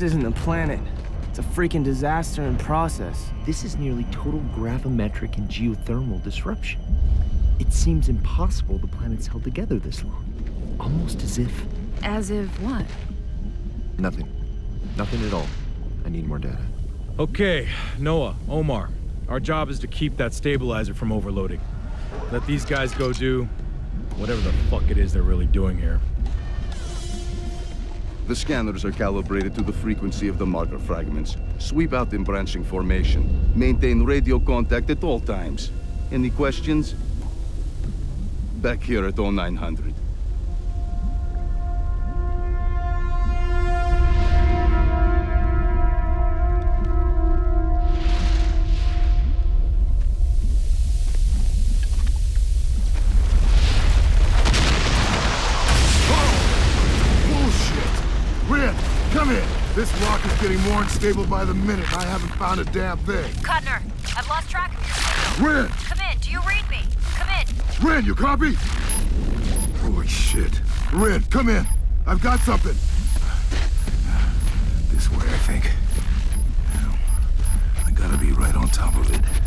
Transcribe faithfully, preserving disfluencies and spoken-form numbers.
This isn't a planet. It's a freaking disaster in process. This is nearly total gravimetric and geothermal disruption. It seems impossible the planet's held together this long. Almost as if... As if what? Nothing. Nothing at all. I need more data. Okay, Noah, Omar. Our job is to keep that stabilizer from overloading. Let these guys go do whatever the fuck it is they're really doing here. The scanners are calibrated to the frequency of the marker fragments. Sweep out in branching formation. Maintain radio contact at all times. Any questions? Back here at oh nine hundred. This rock is getting more unstable by the minute. I haven't found a damn thing. Kuttner, I've lost track of your signal. Ren! Come in, do you read me? Come in. Ren, you copy? Holy shit. Ren, come in. I've got something. This way, I think. I gotta be right on top of it.